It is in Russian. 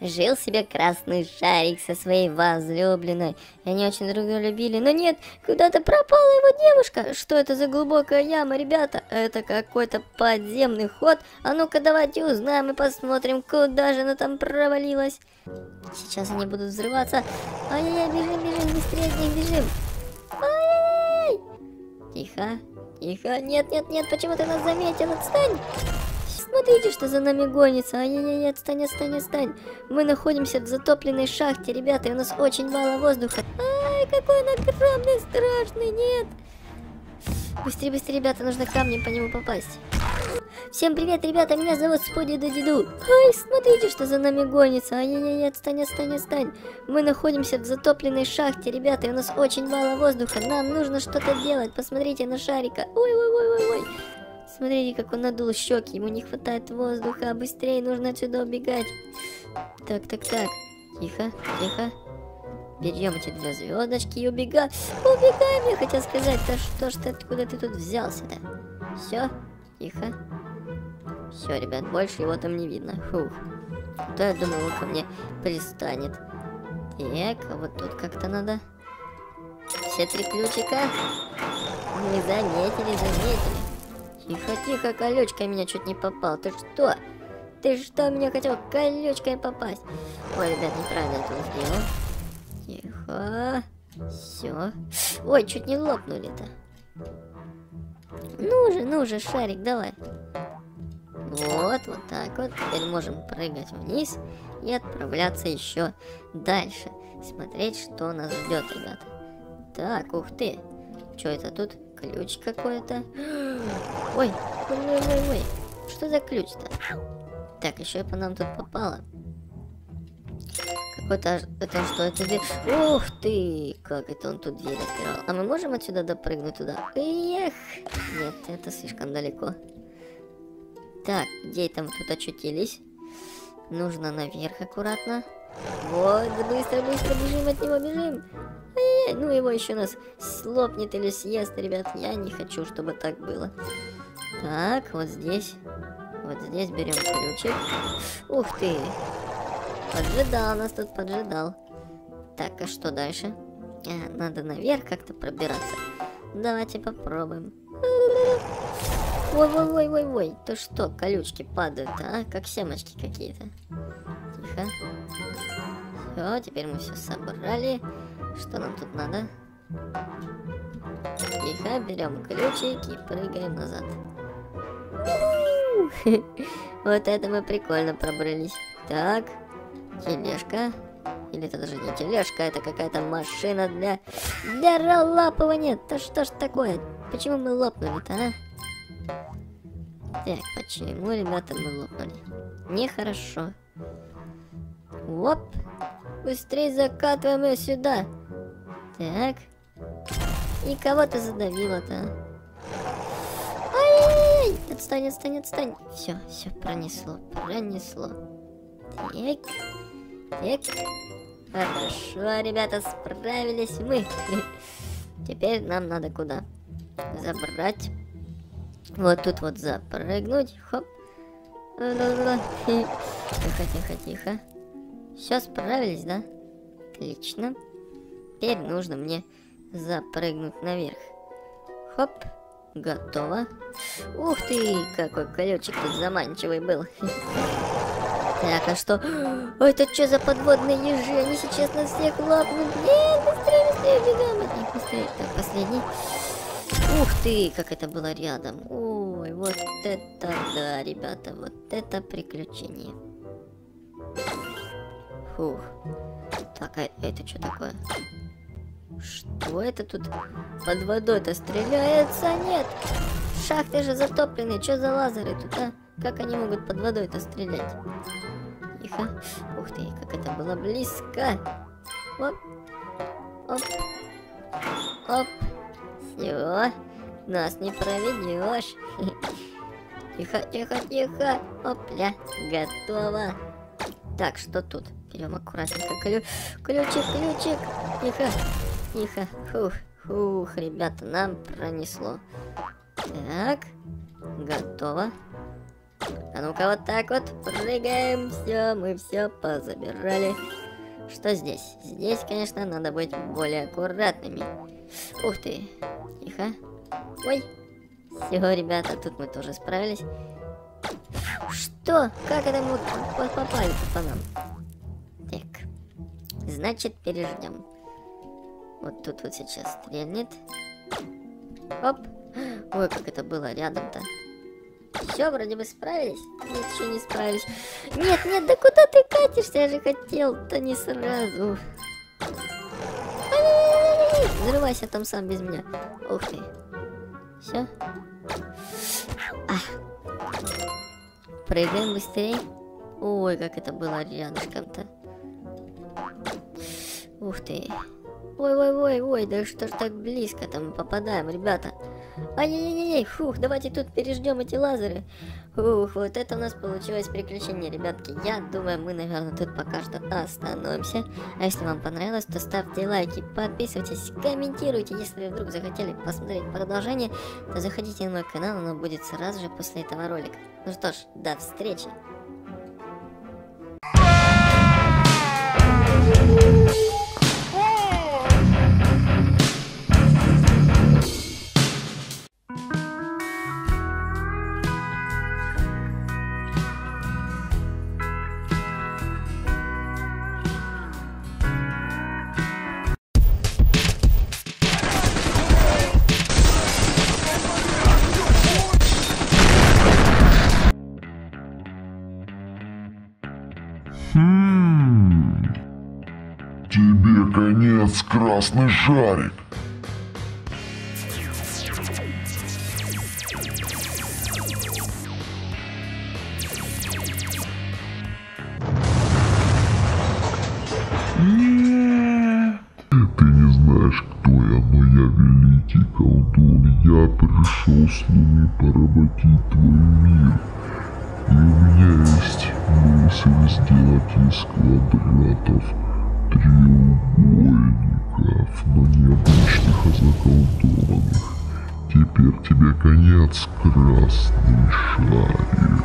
Жил себе красный шарик со своей возлюбленной. И они очень друг друга любили. Но нет, куда-то пропала его девушка. Что это за глубокая яма, ребята? Это какой-то подземный ход. А ну-ка давайте узнаем и посмотрим, куда же она там провалилась. Сейчас они будут взрываться. Ай-яй-яй, бежим, быстрее от них бежим. Ай-яй-яй. Тихо, тихо. Нет, почему ты нас заметил? Отстань. Смотрите, что за нами гонится. Ай-яй-яй, отстань. Мы находимся в затопленной шахте, ребята, и у нас очень мало воздуха. Ай, какой он огромный, страшный, нет. Быстрее, ребята, нужно камнем по нему попасть. Всем привет, ребята, меня зовут Спуди Дудиду. Ай, смотрите, что за нами гонится. Ай-яй-яй, отстань. Мы находимся в затопленной шахте, ребята, и у нас очень мало воздуха. Нам нужно что-то делать. Посмотрите на шарика. Ой. Смотрите, как он надул щеки, ему не хватает воздуха, быстрее нужно отсюда убегать. Так. Тихо. Берем эти 2 звездочки и убегаем, я хотел сказать. Да что ж ты, откуда ты тут взялся-то? Все, тихо. Все, ребят, больше его там не видно. Фух. Да, я думал, он ко мне пристанет. Так, а вот тут как-то надо. Все 3 ключика. Мы заметили. Тихо, колючкой меня чуть не попал. Ты что? Меня хотел колючкой попасть? Ой, ребят, неправильно это сделал. Тихо. Все. Ой, чуть не лопнули-то. Ну же, шарик, давай. Вот так вот. Теперь можем прыгать вниз и отправляться еще дальше. Смотреть, что нас ждет, ребята. Так, ух ты. Что это тут? Ключ какой-то. Ой. Что за ключ-то? Так, еще и по нам тут попало. Какой-то... Это что? Это дверь? Ух ты! Как это он тут дверь открывал? А мы можем отсюда допрыгнуть туда? Эх! Нет, это слишком далеко. Так, где там тут очутились? Нужно наверх аккуратно. Вот, быстро бежим от него, бежим. Ну его еще нас слопнет или съест, ребят. Я не хочу, чтобы так было. Так, вот здесь берем ключик. Ух ты! Поджидал нас тут, Так, а что дальше? Надо наверх как-то пробираться. Давайте попробуем. Ой. То что, колючки падают, а? Как семечки какие-то. Тихо. Все, теперь мы все собрали. Что нам тут надо? Тихо, берем ключик и прыгаем назад. Вот это мы прикольно пробрались. Так, тележка. Или это даже не тележка, это какая-то машина для роллапывания. Да что ж такое? Почему мы лопнули-то, а? Так, почему, ребята, мы лопнули? Нехорошо. Оп. Быстрее закатываем ее сюда. Так. И кого-то задавило-то. Ай-яй-яй! Отстань. Все, пронесло. Так. Хорошо, ребята, справились мы. Теперь нам надо куда? Забрать. Вот тут вот запрыгнуть. Хоп. Тихо. Все, справились, да? Отлично. Теперь нужно мне запрыгнуть наверх. Хоп. Готово. Ух ты, какой колючек тут заманчивый был. Так, а что? Ой, это что за подводные ежи? Они сейчас нас всех лопнут. Нет, быстрее, бегаем от них, быстрее. Так, последний. Ух ты, как это было рядом. Ой, вот это да, ребята, вот это приключение. Фух. Так, а это что такое? Что это тут под водой-то стреляется? Нет! Шахты же затоплены, что за лазеры тут, а? Как они могут под водой-то стрелять? Тихо. Ух ты, как это было близко. Оп. Все. Нас не проведешь. Тихо. Опля. Готово. Так, что тут? Берем аккуратненько ключик. Тихо. Фух, ребята, нам пронесло. Так. Готово. А ну-ка вот так вот, прыгаем, все, мы все позабирали. Что здесь? Здесь, конечно, надо быть более аккуратными. Ух ты, тихо. Ой, все, ребята, тут мы тоже справились. Что? Как это мы попали по нам? Так, значит, переждем. Вот тут вот сейчас стрельнет. Оп. Ой, как это было рядом-то. Все, вроде бы справились. Нет, еще не справились. Нет, нет, да куда ты катишься? Я же хотел-то не сразу. Ай-яй-яй-яй! Взрывайся там сам без меня. Ух ты. Все. Прыгаем быстрее. Ой, как это было рядышком-то. Ух ты. Ой, да что ж так близко-то мы попадаем, ребята. Ай-яй-яй-яй, фух, давайте тут переждем эти лазеры. Ух, вот это у нас получилось приключение, ребятки. Я думаю, мы, наверное, тут пока что остановимся. А если вам понравилось, то ставьте лайки, подписывайтесь, комментируйте. Если вы вдруг захотели посмотреть продолжение, то заходите на мой канал, оно будет сразу же после этого ролика. Ну что ж, до встречи. Тебе конец, красный шарик. Нет. Ты не знаешь, кто я, но я великий колдун. Я пришел с Луны поработить твой мир. И у меня есть мысль сделать из квадратов треугольников, но необычных, а заколдованных. Теперь тебе конец, красный шарик.